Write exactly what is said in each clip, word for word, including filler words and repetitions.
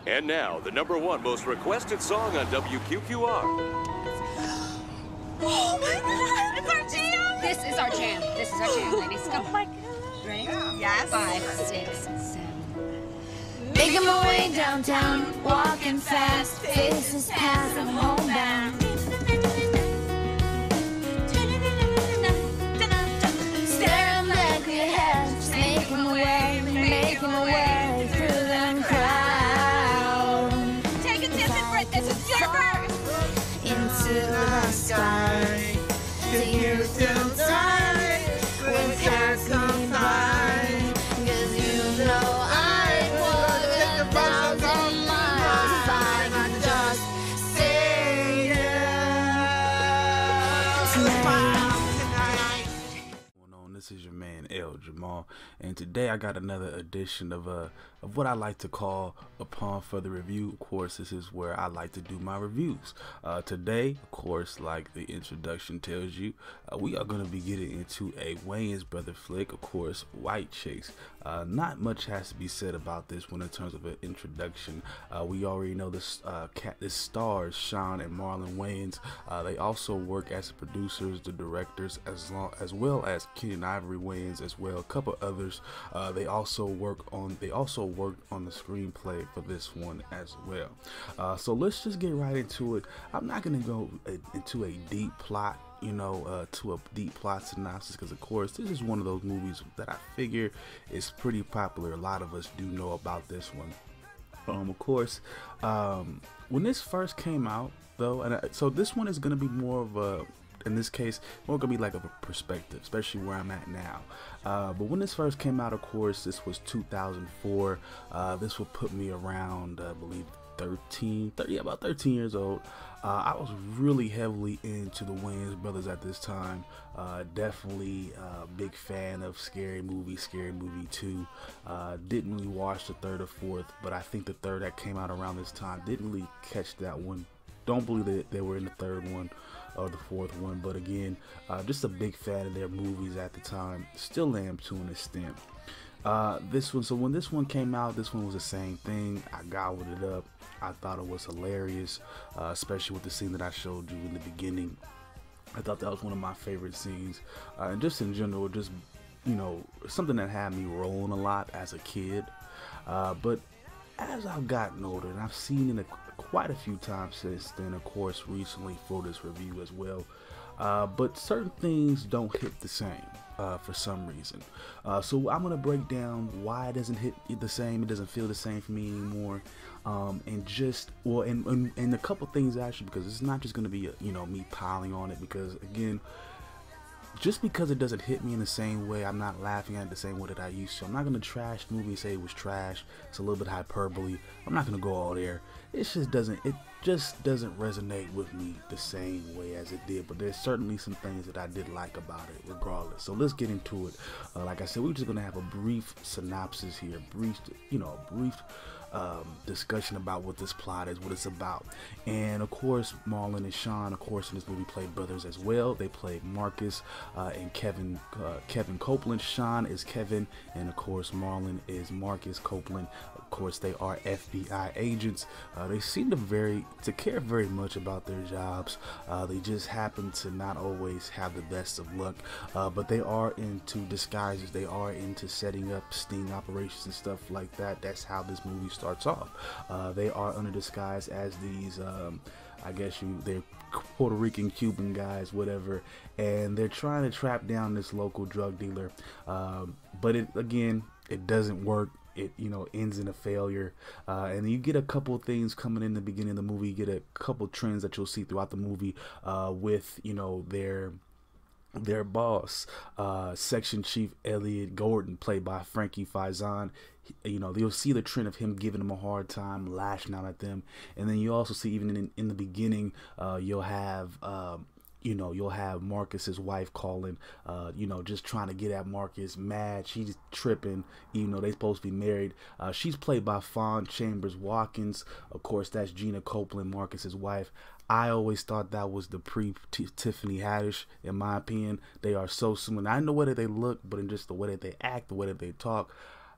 And now, the number one most requested song on W Q Q R. Oh my God! It's our jam! This is our jam. This is our jam, ladies. Come Oh on. my God! Ready? Yes. Five, six, seven. Making my way downtown, walking fast, faces pass, I'm homebound. Staring like we have, just making my way, making my way through them crowd. Take a tip and Britt, this is your verse! Into the sky, to you till time, when cats come by, 'cause you know I would a thousand miles if I could just stay On. This is your man L Jamal, and today I got another edition of uh of what I like to call Upon Further Review. Of course, this is where I like to do my reviews. Uh, today, of course, like the introduction tells you, uh, we are going to be getting into a Wayans brother flick, of course, White Chicks. Uh, not much has to be said about this one in terms of an introduction. Uh, we already know this uh, cat, this stars Sean and Marlon Wayans. Uh, they also work as the producers, the directors, as long as well as Keenen Ivory Wayans as well. A couple others. Uh, they also work on. They also worked on the screenplay for this one as well. Uh, so let's just get right into it. I'm not gonna go into a deep plot, you know, uh, to a deep plot synopsis, because of course this is one of those movies that I figure is pretty popular. A lot of us do know about this one. Um, of course, um, when this first came out, though, and I, so this one is gonna be more of a, in this case, more gonna be like a perspective, especially where I'm at now. Uh, but when this first came out, of course, this was two thousand four. Uh, this would put me around, uh, I believe, thirteen, thirty, yeah, about thirteen years old. Uh, I was really heavily into the Wayans brothers at this time. Uh, definitely a big fan of Scary Movie, Scary Movie two. Uh, didn't really watch the third or fourth, but I think the third that came out around this time, didn't really catch that one. Don't believe that they were in the third one or the fourth one, but again, uh, just a big fan of their movies at the time. Still am to an extent. Uh, this one, so when this one came out, this one was the same thing. I gobbled it up. I thought it was hilarious, uh, especially with the scene that I showed you in the beginning. I thought that was one of my favorite scenes, uh, and just in general, just, you know, something that had me rolling a lot as a kid. Uh, but as I've gotten older, and I've seen it quite a few times since then, of course, recently for this review as well, uh, but certain things don't hit the same uh, for some reason. Uh, so I'm gonna break down why it doesn't hit the same, it doesn't feel the same for me anymore, um, and just, well, and, and, and a couple things actually, because it's not just gonna be, a, you know, me piling on it, because again, just because it doesn't hit me in the same way, I'm not laughing at it the same way that I used to. I'm not gonna trash the movie and say it was trash. It's a little bit hyperbole. I'm not gonna go all there. It just doesn't. It just doesn't resonate with me the same way as it did. But there's certainly some things that I did like about it, regardless. So let's get into it. Uh, like I said, we're just gonna have a brief synopsis here, brief, you know, a brief um, discussion about what this plot is, what it's about. And of course, Marlon and Sean, of course, in this movie played brothers as well. They played Marcus uh, and Kevin uh, Kevin Copeland. Sean is Kevin, and of course Marlon is Marcus Copeland. Of course, they are F B I agents. Uh, they seem to very to care very much about their jobs. Uh, they just happen to not always have the best of luck, uh, but they are into disguises. They are into setting up sting operations and stuff like that. That's how this movie starts off. Uh, they are under disguise as these, um, I guess you, they're Puerto Rican, Cuban guys, whatever, and they're trying to trap down this local drug dealer. Um, but it again, it doesn't work. It, you know, ends in a failure, uh, and you get a couple things coming in the beginning of the movie. You get a couple trends that you'll see throughout the movie uh, with, you know, their their boss, uh, Section Chief Elliot Gordon, played by Frankie Faison. You know, you'll see the trend of him giving them a hard time, lashing out at them, and then you also see even in, in the beginning, uh, you'll have. Um, You know, you'll have Marcus's wife calling, uh, you know, just trying to get at Marcus, mad. She's tripping, even though they're supposed to be married. Uh, she's played by Fawn Chambers Watkins. Of course, that's Gina Copeland, Marcus's wife. I always thought that was the pre-Tiffany Haddish, in my opinion. They are so similar. I know the way that they look, but in just the way that they act, the way that they talk,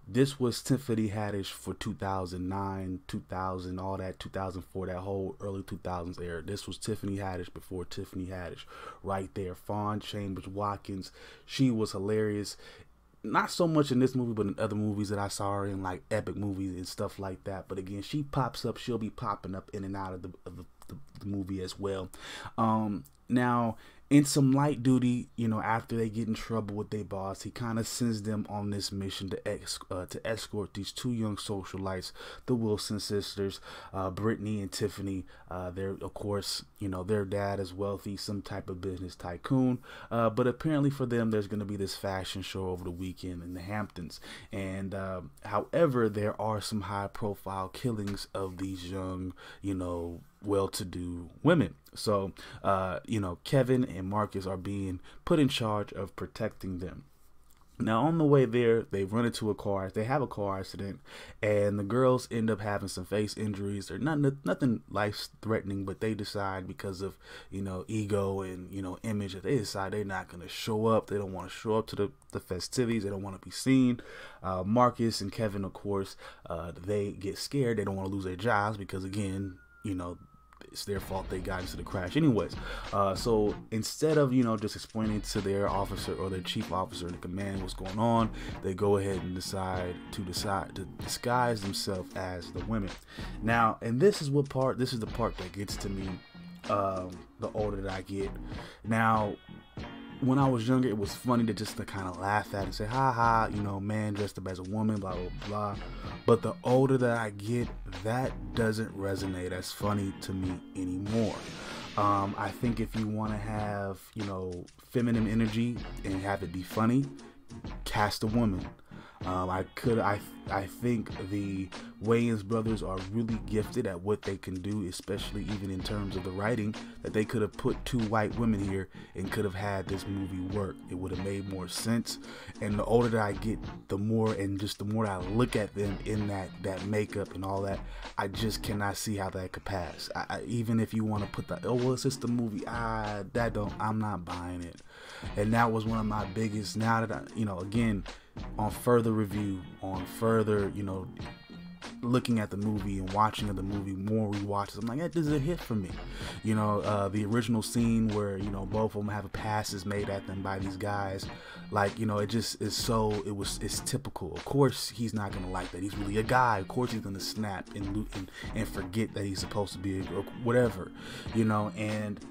this was Tiffany Haddish for two thousand nine, two thousand, all that, two thousand four, that whole early two thousands era. This was Tiffany Haddish before Tiffany Haddish, right there. Fawn Chambers Watkins, she was hilarious. Not so much in this movie, but in other movies that I saw her in, like epic movies and stuff like that. But again, she pops up. She'll be popping up in and out of the, of the, the, the movie as well. Um, now, in some light duty, you know, after they get in trouble with their boss, he kind of sends them on this mission to ex uh, to escort these two young socialites, the Wilson sisters, uh, Brittany and Tiffany. Uh, they're, of course, you know, their dad is wealthy, some type of business tycoon. Uh, but apparently for them, there's going to be this fashion show over the weekend in the Hamptons. And uh, however, there are some high-profile killings of these young, you know, well-to-do women. So, uh, you know, Kevin and Marcus are being put in charge of protecting them. Now, on the way there, they run into a car. They have a car accident, and the girls end up having some face injuries. They're not nothing life-threatening, but they decide because of, you know, ego and, you know, image, that they decide they're not going to show up. They don't want to show up to the, the festivities. They don't want to be seen. Uh, Marcus and Kevin, of course, uh, they get scared. They don't want to lose their jobs because, again, you know, it's their fault they got into the crash anyways. Uh, so instead of, you know, just explaining to their officer or their chief officer in the command what's going on, they go ahead and decide to decide to disguise themselves as the women. Now, and this is what part, this is the part that gets to me um, the older that I get. Now, when I was younger, it was funny to just to kind of laugh at and say, ha ha, you know, man dressed up as a woman, blah, blah, blah. But the older that I get, that doesn't resonate as funny to me anymore. Um, I think if you want to have, you know, feminine energy and have it be funny, cast a woman. Um, I could, I, I think the Wayans brothers are really gifted at what they can do, especially even in terms of the writing, that they could have put two white women here and could have had this movie work. It would have made more sense. And the older that I get, the more, and just the more that I look at them in that, that makeup and all that, I just cannot see how that could pass. I, I, even if you want to put the, oh, well, it's just a movie, ah, that don't, I'm not buying it. And that was one of my biggest, now that I, you know, again, on further review, on further, you know, looking at the movie and watching of the movie, more rewatches, I'm like, that is a hit for me. You know, uh, the original scene where, you know, both of them have passes made at them by these guys, like, you know, it just is so, it was, it's typical. Of course, he's not going to like that. He's really a guy. Of course, he's going to snap and, and, and forget that he's supposed to be, or whatever, you know, and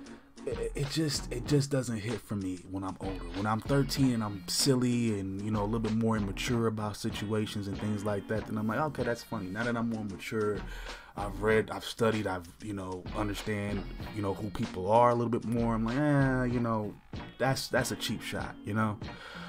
it just it just doesn't hit for me when I'm older. When I'm thirteen and I'm silly and, you know, a little bit more immature about situations and things like that, then I'm like, okay, that's funny. Now that I'm more mature, I've read, I've studied, I've, you know, understand, you know, who people are a little bit more. I'm like, eh, you know, that's that's a cheap shot, you know.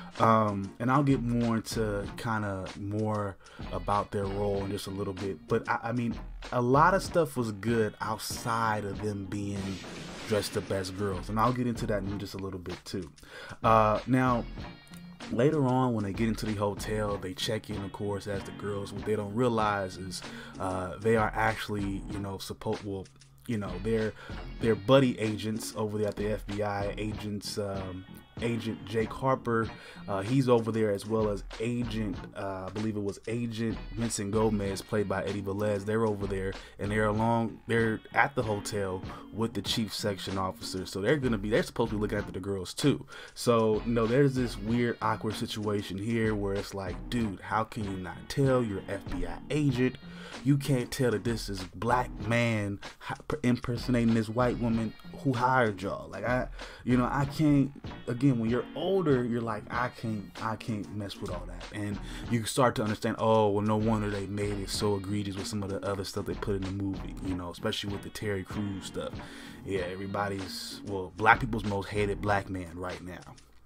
Um, and I'll get more into kind of more about their role in just a little bit. But I, I mean, a lot of stuff was good outside of them being dressed up as girls, and I'll get into that in just a little bit too. Uh, now, later on, when they get into the hotel, they check in, of course, as the girls. What they don't realize is uh, they are actually, you know, supposed, well, you know, they're they're buddy agents over there at the F B I. Agents, um, Agent Jake Harper, uh, he's over there, as well as Agent, uh, I believe it was Agent Vincent Gomez, played by Eddie Velez. They're over there, and they're along, they're at the hotel with the chief section officer. So they're gonna be, they're supposed to be looking after the girls too. So, you know, there's this weird, awkward situation here where it's like, dude, how can you not tell? You're an F B I agent. You can't tell that this is black man impersonating this white woman who hired y'all. Like, I, you know, I can't, again, when you're older, you're like, I can't, I can't mess with all that. And you start to understand, oh, well, no wonder they made it so egregious with some of the other stuff they put in the movie, you know, especially with the Terry Crews stuff. Yeah, everybody's, well, black people's most hated black man right now.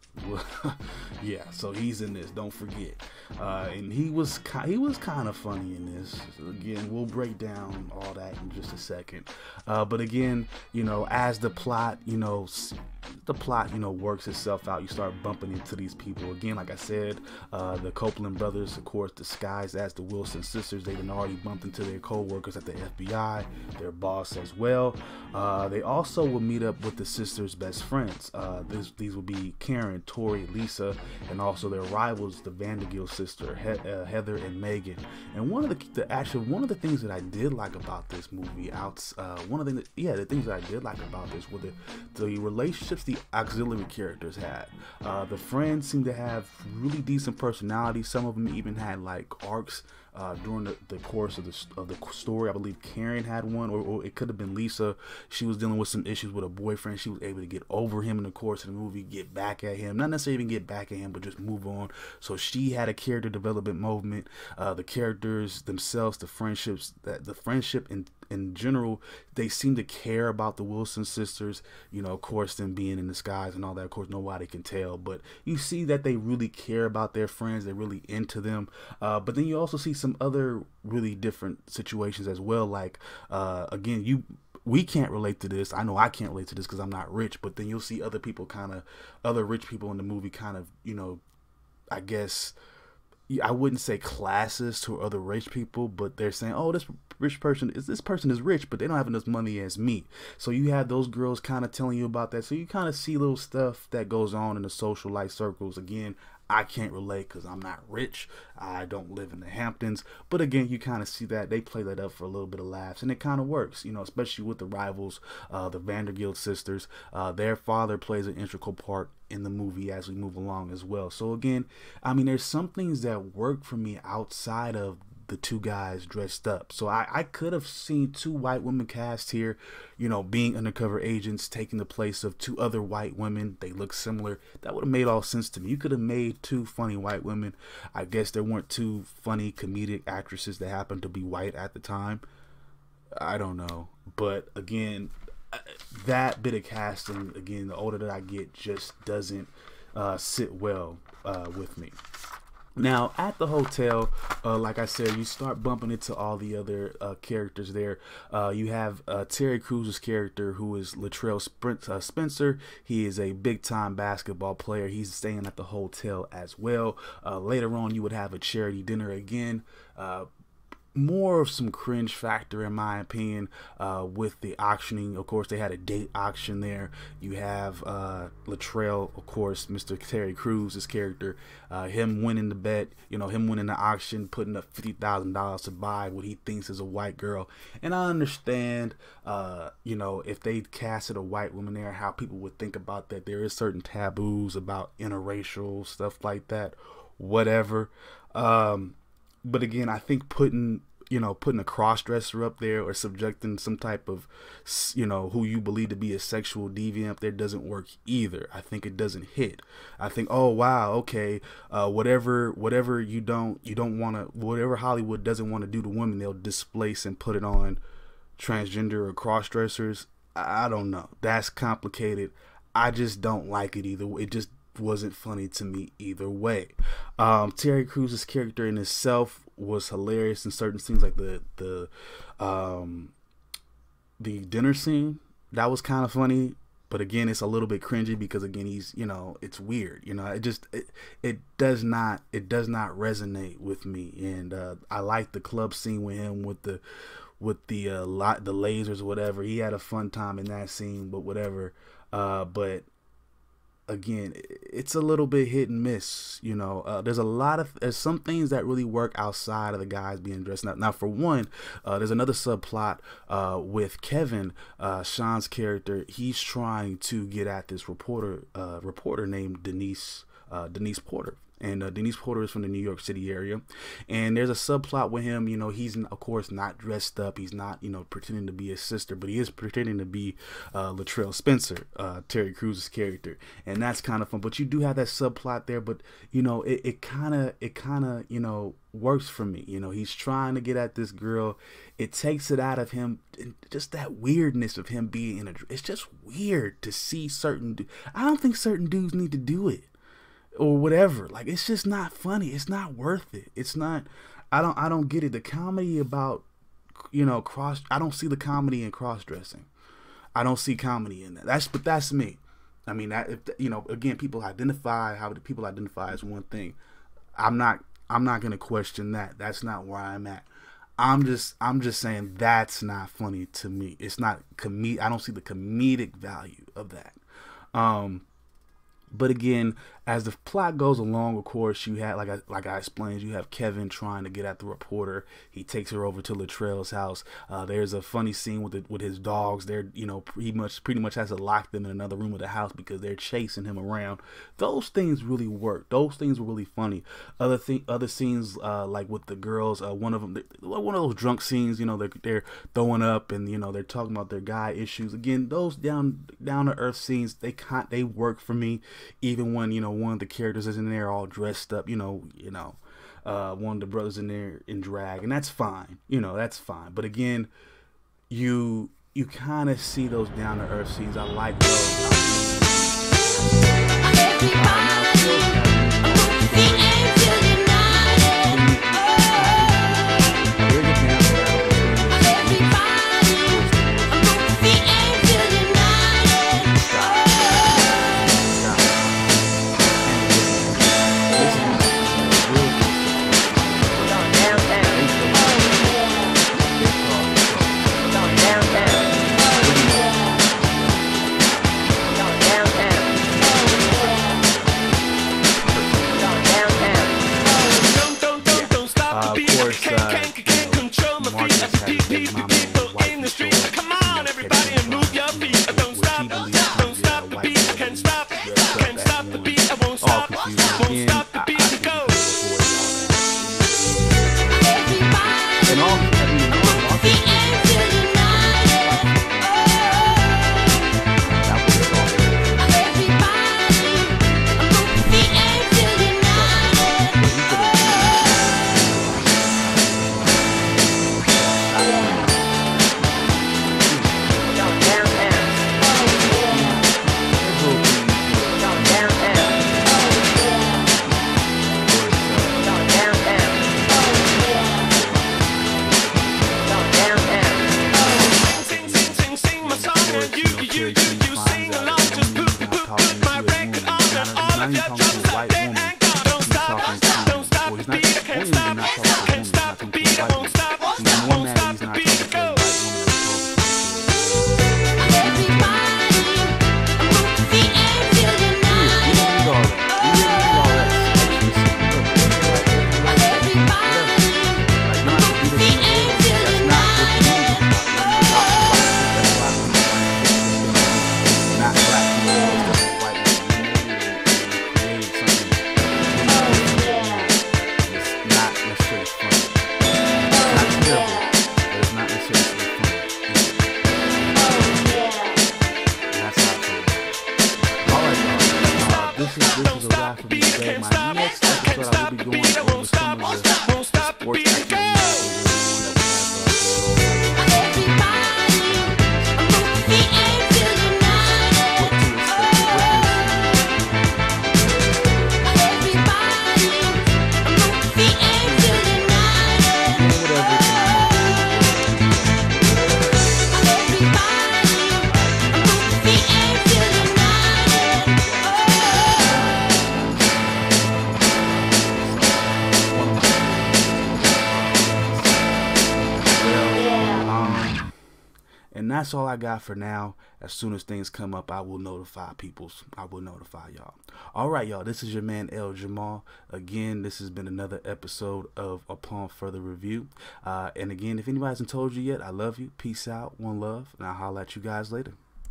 Yeah, so he's in this, don't forget. Uh, and he was he was kind of funny in this. So again, we'll break down all that in just a second. Uh, but again, you know, as the plot, you know, the plot, you know, works itself out. You start bumping into these people again. Like I said, uh, the Copeland brothers, of course, disguised as the Wilson sisters. They've already bumped into their co-workers at the F B I, their boss as well. Uh, they also will meet up with the sisters' best friends. Uh, this, these will be Karen, Tori, Lisa, and also their rivals, the Vandergill sister, he- uh, Heather and Megan. And one of the, the actually one of the things that I did like about this movie, out, uh, one of the that, yeah, the things that I did like about this were the the relationships the auxiliary characters had. Uh, the friends seemed to have really decent personalities. Some of them even had like arcs uh, during the, the course of the of the story. I believe Karen had one, or, or it could have been Lisa. She was dealing with some issues with a boyfriend. She was able to get over him in the course of the movie, get back at him, not necessarily even get back at him, but just move on. So she had a character development moment. Uh, the characters themselves, the friendships, that the friendship in in general, they seem to care about the Wilson sisters. You know, of course, them being in disguise and all that. Of course, nobody can tell, but you see that they really care about their friends. They're really into them. Uh, but then you also see some other really different situations as well. Like, uh, again, you. We can't relate to this. I know I can't relate to this because I'm not rich, but then you'll see other people kind of, other rich people in the movie kind of, you know, I guess, I wouldn't say classist to other rich people, but they're saying, oh, this rich person is, this person is rich, but they don't have enough money as me. So you have those girls kind of telling you about that. So you kind of see little stuff that goes on in the social life circles. Again, I can't relate because I'm not rich. I don't live in the Hamptons. But again, you kind of see that they play that up for a little bit of laughs, and it kind of works, you know, especially with the rivals, uh, the Vandergill sisters. Uh, their father plays an integral part in the movie as we move along as well. So again, I mean, there's some things that work for me outside of the two guys dressed up. So I, I could have seen two white women cast here, you know, being undercover agents, taking the place of two other white women. They look similar. That would have made all sense to me. You could have made two funny white women. I guess there weren't two funny comedic actresses that happened to be white at the time. I don't know. But again, that bit of casting, again, the older that I get, just doesn't uh, sit well uh, with me. Now, at the hotel, uh, like I said, you start bumping into all the other uh, characters there. Uh, you have uh, Terry Crews' character, who is Latrell Sprint, uh, Spencer. He is a big-time basketball player. He's staying at the hotel as well. Uh, later on, you would have a charity dinner again. Uh, more of some cringe factor, in my opinion, uh, with the auctioning. Of course, they had a date auction there. You have uh, Latrell, of course, Mister Terry Crews, his character, uh, him winning the bet, you know, him winning the auction, putting up fifty thousand dollars to buy what he thinks is a white girl. And I understand, uh, you know, if they casted a white woman there, how people would think about that. There is certain taboos about interracial stuff like that, whatever. Um, But again, I think putting, you know, putting a cross-dresser up there or subjecting some type of, you know, who you believe to be a sexual deviant up there doesn't work either. I think it doesn't hit. I think, oh, wow, okay, uh, whatever, whatever you don't, you don't want to, whatever Hollywood doesn't want to do to women, they'll displace and put it on transgender or cross-dressers. I don't know. That's complicated. I just don't like it either. It just wasn't funny to me either way. Um, Terry Crews' character in itself was hilarious in certain scenes, like the the um, the dinner scene. That was kind of funny, but again, it's a little bit cringy because again, he's, you know, it's weird. You know, it just it, it does not it does not resonate with me. And uh, I like the club scene with him with the with the uh, lot the lasers or whatever. He had a fun time in that scene, but whatever. Uh, but again, it's a little bit hit and miss, you know. Uh, there's a lot of there's some things that really work outside of the guys being dressed up. Now, for one, uh, there's another subplot uh, with Kevin, uh, Sean's character. He's trying to get at this reporter, uh, reporter named Denise, uh, Denise Porter. And uh, Denise Porter is from the New York City area. And there's a subplot with him. You know, he's, of course, not dressed up. He's not, you know, pretending to be his sister. But he is pretending to be uh, Latrell Spencer, uh, Terry Crews' character. And that's kind of fun. But you do have that subplot there. But, you know, it, it kind of, it kind of, you know, works for me. You know, he's trying to get at this girl. It takes it out of him. Just that weirdness of him being in a, it's just weird to see certain, I don't think certain dudes need to do it. Or whatever. Like, it's just not funny. It's not worth it. It's not, I don't I don't get it. The comedy about, you know, cross, I don't see the comedy in cross-dressing. I don't see comedy in that. That's, but that's me. I mean, that if you know, again, people identify how people identify as one thing. I'm not. I'm not gonna question that. That's not where I'm at. I'm just. I'm just saying that's not funny to me. It's not com. I don't see the comedic value of that. Um, but again, as the plot goes along, of course, you have, like I like I explained, you have Kevin trying to get at the reporter. He takes her over to Latrell's house. Uh, there's a funny scene with the, with his dogs. They're, you know, pretty much pretty much has to lock them in another room of the house because they're chasing him around. Those things really work. Those things were really funny. Other thing, other scenes uh, like with the girls. Uh, one of them, one of those drunk scenes. You know, they're they're throwing up and you know they're talking about their guy issues. Again, those down down to earth scenes, they can't they work for me. Even when you know one of the characters is in there all dressed up, you know, you know, uh, one of the brothers in there in drag, and that's fine, you know, that's fine. But again, you you kind of see those down to earth scenes. I like those. That's all I got for now. As soon as things come up, I will notify peoples. I will notify y'all. All right, y'all. This is your man El Jamal. Again, this has been another episode of Upon Further Review. Uh, and again, if anybody hasn't told you yet, I love you. Peace out. One love. And I'll holler at you guys later.